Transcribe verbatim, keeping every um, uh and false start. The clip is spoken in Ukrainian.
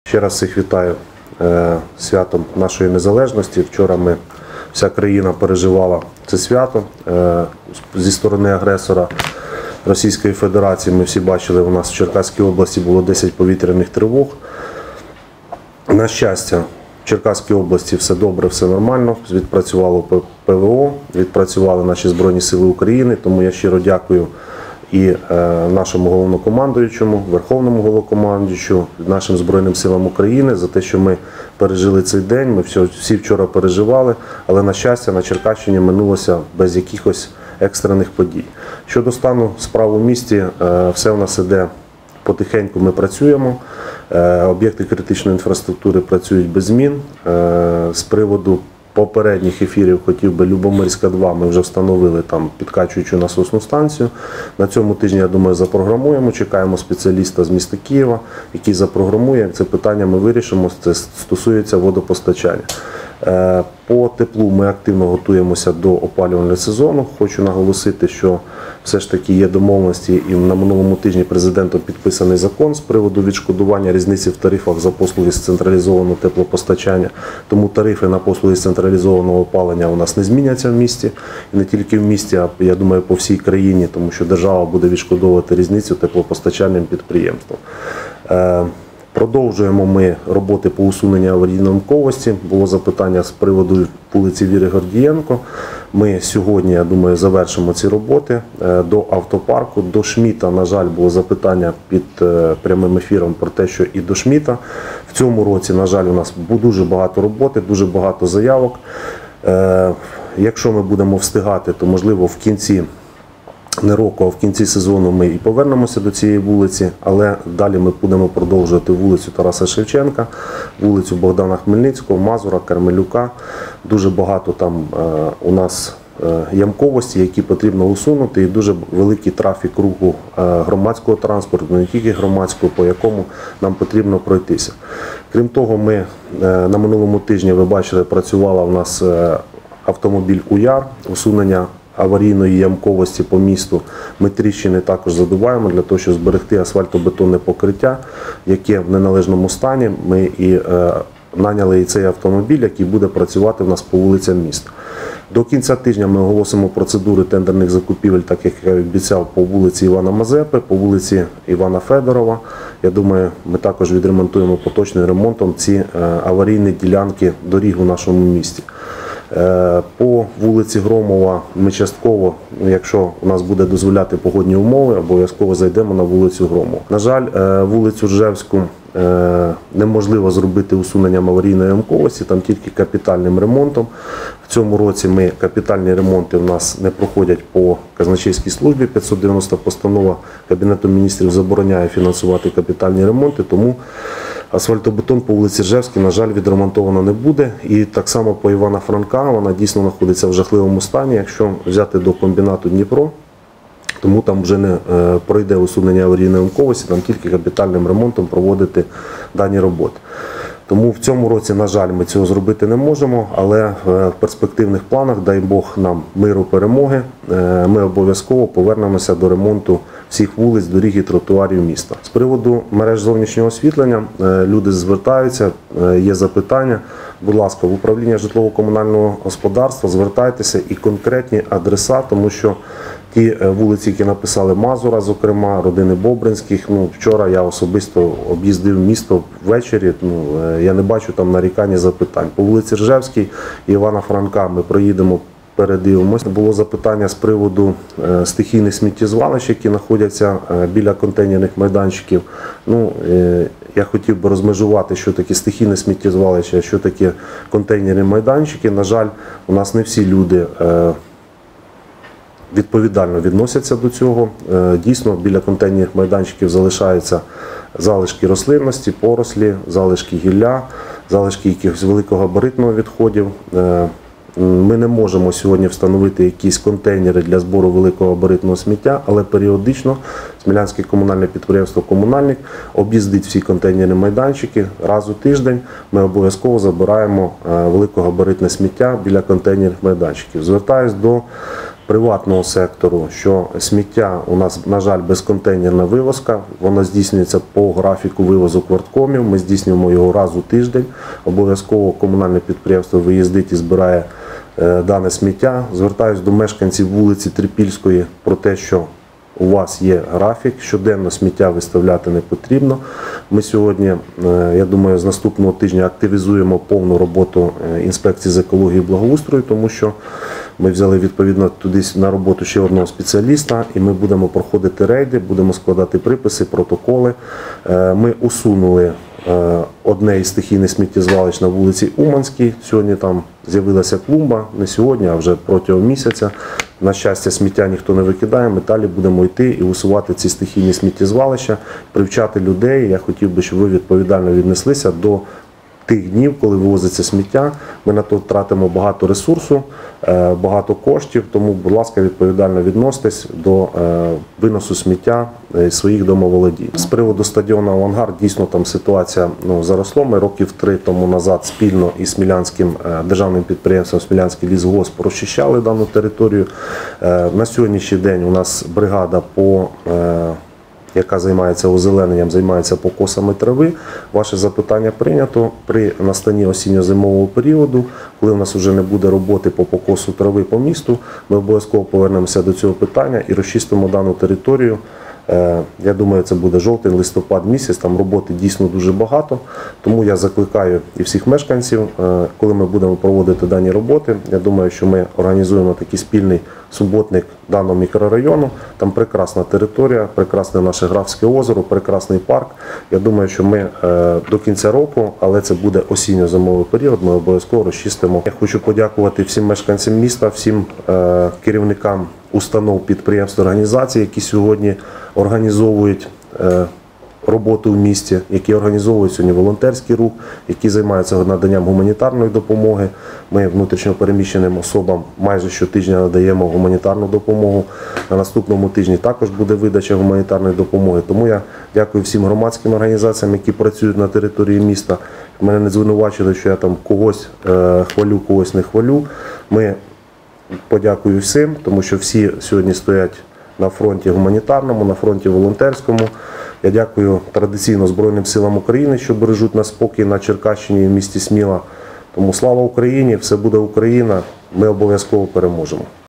Ще раз всіх вітаю е, святом нашої незалежності. Вчора ми, вся країна переживала це свято. Е, зі сторони агресора Російської Федерації ми всі бачили, у нас в Черкаській області було десять повітряних тривог. На щастя, в Черкаській області все добре, все нормально. Відпрацювало ПВО, відпрацювали наші Збройні Сили України, тому я щиро дякую і е, нашому головнокомандуючому, Верховному головнокомандуючу, нашим Збройним Силам України за те, що ми пережили цей день. Ми всі, всі вчора переживали, але, на щастя, на Черкащині минулося без якихось екстрених подій. Щодо стану справ у місті, е, все у нас іде потихеньку, ми працюємо. Е, об'єкти критичної інфраструктури працюють без змін. Е, з приводу попередніх ефірів хотів би Любомирська два, ми вже встановили там підкачуючу насосну станцію. На цьому тижні, я думаю, запрограмуємо, чекаємо спеціаліста з міста Києва, який запрограмує. Це питання ми вирішимо, це стосується водопостачання. По теплу ми активно готуємося до опалювального сезону. Хочу наголосити, що все ж таки є домовленості, і на минулому тижні президентом підписаний закон з приводу відшкодування різниці в тарифах за послуги з централізованого теплопостачання. Тому тарифи на послуги з централізованого опалення у нас не зміняться в місті. І не тільки в місті, а, я думаю, по всій країні, тому що держава буде відшкодовувати різницю теплопостачальним підприємствам. Продовжуємо ми роботи по усуненню аварійно-ямковості. Було запитання з приводу вулиці Віри Гордієнко. Ми сьогодні, я думаю, завершимо ці роботи. До автопарку, до Шміта, на жаль, було запитання під прямим ефіром про те, що і до Шміта. В цьому році, на жаль, у нас дуже багато роботи, дуже багато заявок. Якщо ми будемо встигати, то, можливо, в кінці не року, а в кінці сезону ми і повернемося до цієї вулиці, але далі ми будемо продовжувати вулицю Тараса Шевченка, вулицю Богдана Хмельницького, Мазура, Кармелюка. Дуже багато там е, у нас е, ямковості, які потрібно усунути, і дуже великий трафік руху е, громадського транспорту, не тільки громадського, по якому нам потрібно пройтися. Крім того, ми е, на минулому тижні, ви бачили, працювала у нас е, автомобіль УЯР, усунення аварійної ямковості по місту. Ми тріщини також задуваємо для того, щоб зберегти асфальтобетонне покриття, яке в неналежному стані. Ми і е, наняли і цей автомобіль, який буде працювати в нас по вулицям міста. До кінця тижня ми оголосимо процедури тендерних закупівель, так як я обіцяв, по вулиці Івана Мазепи, по вулиці Івана Федорова. Я думаю, ми також відремонтуємо поточним ремонтом ці е, аварійні ділянки доріг у нашому місті. По вулиці Громова ми частково, якщо у нас буде дозволяти погодні умови, обов'язково зайдемо на вулицю Громова. На жаль, вулицю Ржевську неможливо зробити усуненням аварійної ямковості, там тільки капітальним ремонтом. В цьому році ми капітальні ремонти у нас не проходять по казначейській службі. п'ятсот дев'яноста постанова Кабінету міністрів забороняє фінансувати капітальні ремонти, тому асфальтобетон по вулиці Ржевській, на жаль, відремонтовано не буде. І так само по Івана Франка, вона дійсно знаходиться в жахливому стані, якщо взяти до комбінату Дніпро. Тому там вже не пройде усунення аварійної ямковості, там тільки капітальним ремонтом проводити дані роботи. Тому в цьому році, на жаль, ми цього зробити не можемо, але в перспективних планах, дай Бог нам миру, перемоги, ми обов'язково повернемося до ремонту всіх вулиць, доріг і тротуарів міста. З приводу мереж зовнішнього освітлення люди звертаються, є запитання. Будь ласка, в управління житлово-комунального господарства звертайтеся і конкретні адреса, тому що ті вулиці, які написали Мазура, зокрема, родини Бобринських, ну, вчора я особисто об'їздив місто ввечері, ну, я не бачу там нарікань і запитань. По вулиці Ржевській і Івана Франка ми проїдемо, передивимося. Було запитання з приводу стихійних сміттєзвалищ, які знаходяться біля контейнерних майданчиків. Ну, я хотів би розмежувати, що таке стихійне сміттєзвалище, а що таке контейнерні майданчики. На жаль, у нас не всі люди відповідально відносяться до цього. Дійсно, біля контейнерних майданчиків залишаються залишки рослинності, порослі, залишки гілля, залишки якихось великогабаритного відходів. Ми не можемо сьогодні встановити якісь контейнери для збору великогабаритного сміття, але періодично Смілянське комунальне підприємство «Комунальник» об'їздить всі контейнерні майданчики. Раз у тиждень ми обов'язково забираємо великогабаритне сміття біля контейнерних майданчиків. Звертаюсь до приватного сектору, що сміття у нас, на жаль, безконтейнерна вивозка, воно здійснюється по графіку вивозу кварткомів, ми здійснюємо його раз у тиждень, обов'язково комунальне підприємство виїздить і збирає е, дане сміття. Звертаюсь до мешканців вулиці Трипільської про те, що у вас є графік, щоденно сміття виставляти не потрібно. Ми сьогодні, я думаю, з наступного тижня активізуємо повну роботу інспекції з екології і благоустрою, тому що ми взяли відповідно туди на роботу ще одного спеціаліста, і ми будемо проходити рейди, будемо складати приписи, протоколи. Ми усунули одне із стихійних сміттєзвалищ на вулиці Уманській. Сьогодні там з'явилася клумба, не сьогодні, а вже протягом місяця. На щастя, сміття ніхто не викидає, ми далі будемо йти і усувати ці стихійні сміттєзвалища, привчати людей. Я хотів би, щоб ви відповідально віднеслися до тих днів, коли вивозиться сміття. Ми на то втратимо багато ресурсу, багато коштів, тому, будь ласка, відповідально відноситесь до виносу сміття з своїх домоволодінь. З приводу стадіону «Авангард» дійсно там ситуація ну, заросла. Ми років три тому назад спільно із Смілянським державним підприємством «Смілянський лісгосп» розчищали дану територію. На сьогоднішній день у нас бригада по яка займається озелененням, займається покосами трави. Ваше запитання прийнято. При настанні осінньо-зимового періоду, коли у нас вже не буде роботи по покосу трави по місту, ми обов'язково повернемося до цього питання і розчистимо дану територію. Я думаю, це буде жовтень-листопад місяць, там роботи дійсно дуже багато, тому я закликаю і всіх мешканців, коли ми будемо проводити дані роботи, я думаю, що ми організуємо такий спільний суботник даного мікрорайону, там прекрасна територія, прекрасне наше Графське озеро, прекрасний парк. Я думаю, що ми до кінця року, але це буде осінньо-зимовий період, ми обов'язково розчистимо. Я хочу подякувати всім мешканцям міста, всім керівникам установ, підприємств, організацій, які сьогодні організовують роботу в місті, які організовують сьогодні волонтерський рух, які займаються наданням гуманітарної допомоги. Ми внутрішньо переміщеним особам майже щотижня надаємо гуманітарну допомогу. На наступному тижні також буде видача гуманітарної допомоги. Тому я дякую всім громадським організаціям, які працюють на території міста. Мене не звинувачили, що я там когось хвалю, когось не хвалю. Ми подякую всім, тому що всі сьогодні стоять на фронті гуманітарному, на фронті волонтерському. Я дякую традиційно Збройним силам України, що бережуть нас спокій на Черкащині і в місті Сміла. Тому слава Україні, все буде Україна, ми обов'язково переможемо.